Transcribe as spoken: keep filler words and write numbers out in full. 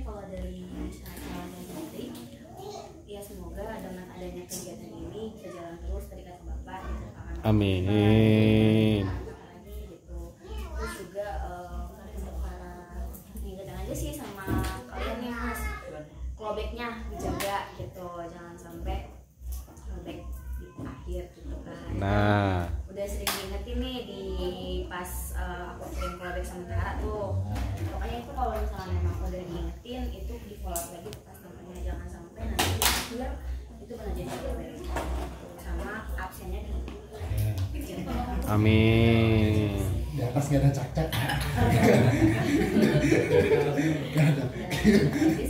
kalau dari calon menteri ya semoga dengan adanya kegiatan ini bisa jalan terus tadi kata bapak gitu kan. Amin. Lagi gitu. Terus juga uh, untuk para ingetin aja sih sama kalian nih mas, clawbacknya dijaga gitu, jangan sampai clawback di akhir gitu kan. Nah, udah sering diingetin nih di pas uh, aku kirim clawback sementara tuh. Pokoknya itu kalau misalnya memang udah diingetin itu di follow up lagi tuh customernya, jangan sampai nanti di akhir itu pernah jadi clawback sama absennya di amin. Di atas gak ada cak-cak. Gak ada.